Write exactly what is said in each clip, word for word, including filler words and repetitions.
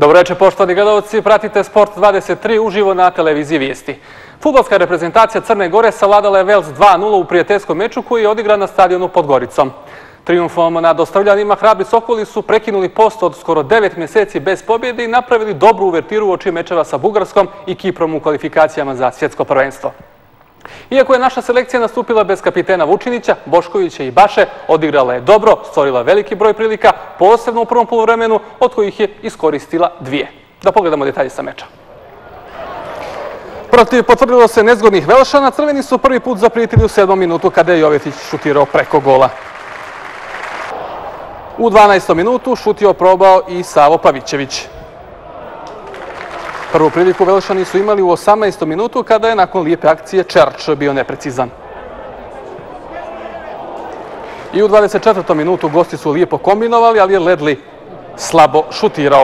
Dobro večer, poštovani gledalci, pratite Sport dvadeset tri uživo na televiziji Vijesti. Fudbalska reprezentacija Crne Gore savladala je Vels dva nula u prijateljskom meču koji je odigran na stadionu pod Goricom. Trijumfom nad Ostavljanima hrabri Sokoli su prekinuli post od skoro devet mjeseci bez pobjede i napravili dobru uvertiru u oči mečeva sa Bugarskom i Kiprom u kvalifikacijama za svjetsko prvenstvo. Iako je naša selekcija nastupila bez kapitena Vučinića, Boškovića i Baše, odigrala je dobro, stvorila veliki broj prilika, posebno u prvom poluvremenu, od kojih je iskoristila dvije. Da pogledamo detalje sa meča. Protiv potvrdilo se nezgodnih Velšana, crveni su prvi put zaprijetili u sedmom minutu kada je Jovetić šutirao preko gola. U dvanaestom minutu šut je oprobao i Savo Pavićević. Prvu priliku Velšani su imali u osamnaestom minutu kada je nakon lijepe akcije Čerč bio neprecizan. I u dvadeset četvrtom minutu gosti su lijepo kombinovali, ali je Ledli slabo šutirao.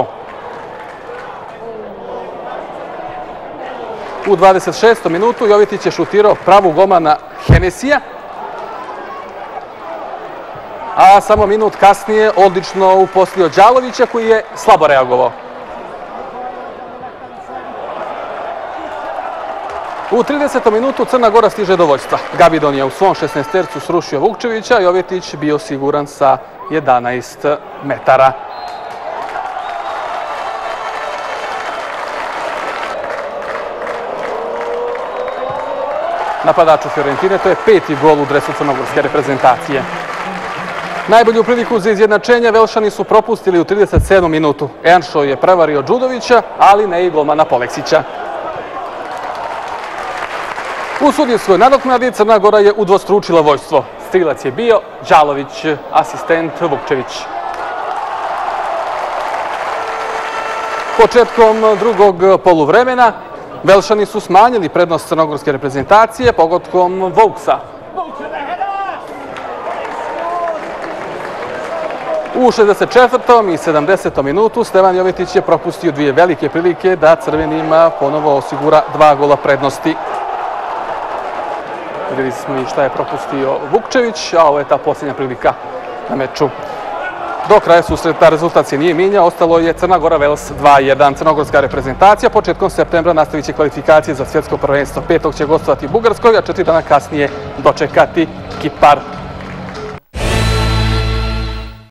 U dvadeset šestom minutu Jovetić je šutirao pravu golmana Henesija, a samo minut kasnije odlično uposlio Đalovića koji je slabo reagovao. U tridesetom minutu Crna Gora stiže do vođstva. Gabidon je u svom šesnaestercu srušio Vukčevića, Jovetić bio siguran sa jedanaest metara. Napadaču Fiorentine, to je peti gol u dresu crnogorske reprezentacije. Najbolju priliku za izjednačenje Velšani su propustili u trideset sedmom minutu. Enšo je prevario Đudovića, ali ne i golmana Poleksića. U sudijskoj nadoknadi Crna Gora je udvostručila vođstvo. Strilac je bio Đalović, asistent Vukčević. Početkom drugog poluvremena Velšani su smanjili prednost crnogorske reprezentacije pogodkom Vouksa. U šezdeset četvrtom i sedamdesetom minutu Stevan Jovetić je propustio dvije velike prilike da crvenima ponovo osigura dva gola prednosti. Vidjeli smo i šta je propustio Vukčević, a ovo je ta posljednja prilika na meču. Do kraja susreta rezultat se nije mijenjao, ostalo je Crna Gora Vels dva jedan. Crnogorska reprezentacija početkom septembra nastavit će kvalifikacije za svjetsko prvenstvo. Petog će gostovati Bugarskoj, a četiri dana kasnije dočekati Kipar.